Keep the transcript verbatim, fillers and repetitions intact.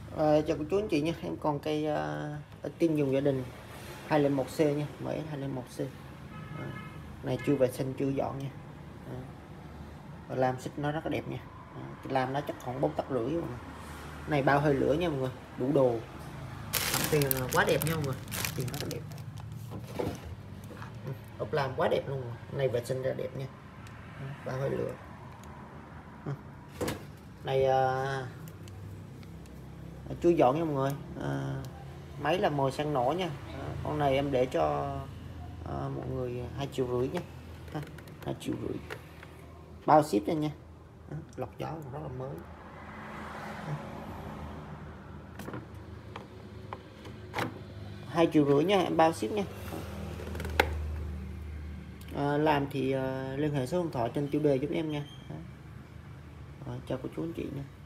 À, chào cô chú anh chị nha, em còn cây uh, tin dùng gia đình hai không một C nha, mới hai không một C. À, này chưa vệ sinh chưa dọn nha. À, và làm xích nó rất là đẹp nha. À, làm nó chắc khoảng bốn tấc rưỡi rồi. Này bao hơi lửa nha mọi người, đủ đồ. Tiền quá đẹp nha mọi người, tiền rất là đẹp. Ốc làm quá đẹp luôn, này vệ sinh ra đẹp nha. À, bao hơi lửa. À, này uh, chưa dọn nha mọi người. À, máy là mồi xăng nổ nha. À, con này em để cho à, mọi người hai triệu rưỡi nhé, hai triệu rưỡi bao ship lên nha. À, lọc gió rất là mới. Hai triệu rưỡi nha, em bao ship nha. À, làm thì uh, liên hệ số điện thoại trên tiêu đề giúp em nha. À, chào cô chú anh chị nha.